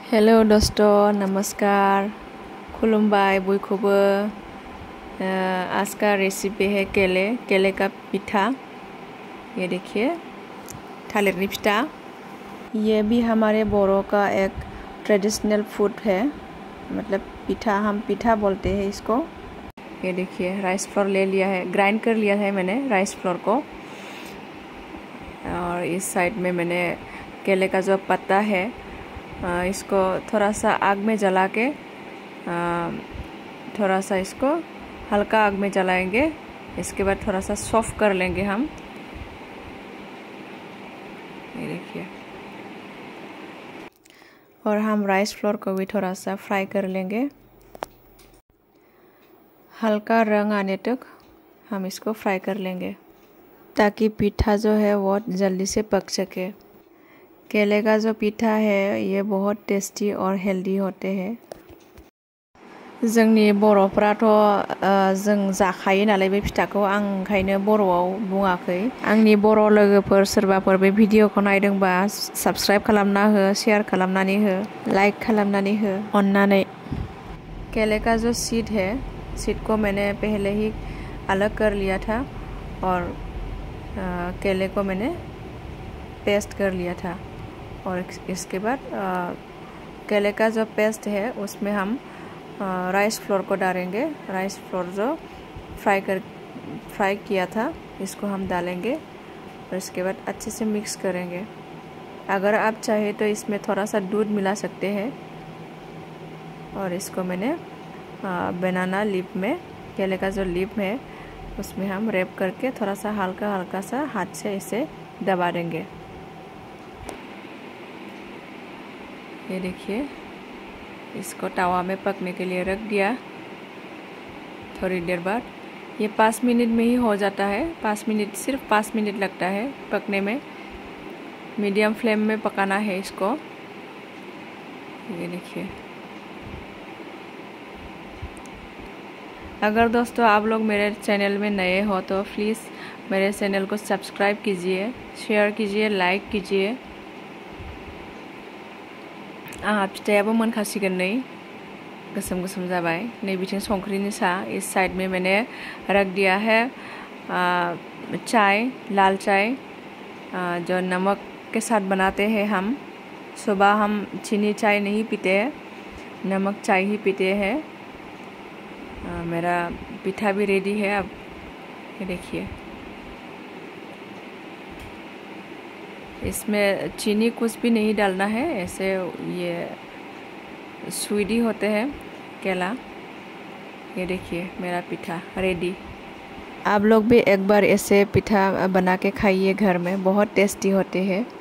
Hello दोस्तों, नमस्कार, खुलुमबाय बयखौबो। आज का रेसिपी है केले का पिठा। ये देखिए, थालिरनि पिठा। ये भी हमारे बोरों का एक ट्रेडिशनल फूड है, मतलब पिठा, हम पिठा बोलते हैं इसको। ये देखिए, राइस फ्लोर ले लिया है, ग्राइंड कर लिया है मैंने राइस फ्लोर को। और इस साइड में मैंने केले का जो पत्ता है, इसको थोड़ा सा आग में जला के, थोड़ा सा इसको हल्का आग में जलाएंगे। इसके बाद थोड़ा सा सॉफ्ट कर लेंगे हम। ये देखिए, और हम राइस फ्लोर को भी थोड़ा सा फ्राई कर लेंगे। हल्का रंग आने तक हम इसको फ्राई कर लेंगे, ताकि पिठा जो है वो जल्दी से पक सके। केले का जो पिठा है ये बहुत टेस्टी और हेल्दी होते हैं। जोंनि बर'फोराथ' जों जाखायो नालाय बे फिथाखौ, आं ओंखायनो बर'आव बुङाखै। आंनि बर' लोगोफोर सोरबाफोर बे भिडिअखौ नायदोंबा साबस्क्राइब खालामना हो, शेयार खालामनानै हो, लाइक खालामनानै हो अन्नानै। केले का जो सीड है, सीड को मैंने पहले ही अलग कर लिया था और केले को मैंने पेस्ट कर लिया था। और इसके बाद केले का जो पेस्ट है उसमें हम राइस फ्लोर को डालेंगे। राइस फ्लोर जो फ्राई किया था इसको हम डालेंगे और इसके बाद अच्छे से मिक्स करेंगे। अगर आप चाहे तो इसमें थोड़ा सा दूध मिला सकते हैं। और इसको मैंने बनाना लीफ में, केले का जो लीफ है उसमें हम रैप करके थोड़ा सा हल्का सा हाथ से इसे दबा देंगे। ये देखिए, इसको तवा में पकने के लिए रख दिया। थोड़ी देर बाद ये 5 मिनट में ही हो जाता है। 5 मिनट, सिर्फ 5 मिनट लगता है पकने में। मीडियम फ्लेम में पकाना है इसको। ये देखिए, अगर दोस्तों आप लोग मेरे चैनल में नए हो तो प्लीज़ मेरे चैनल को सब्सक्राइब कीजिए, शेयर कीजिए, लाइक कीजिए। फिथायाबो मोनखासिगोन नै, गोसोम गोसोम जाबाय। नै बिथिं संख्रिनि सा। इस साइड में मैंने रख दिया है चाय, लाल चाय, जो नमक के साथ बनाते हैं हम। सुबह हम चीनी चाय नहीं पीते हैं, नमक चाय ही पीते हैं। मेरा पिठा भी रेडी है अब। ये देखिए, इसमें चीनी कुछ भी नहीं डालना है, ऐसे ये स्वीटी होते हैं केला। ये देखिए, मेरा पिठा रेडी। आप लोग भी एक बार ऐसे पिठा बना के खाइए घर में, बहुत टेस्टी होते हैं।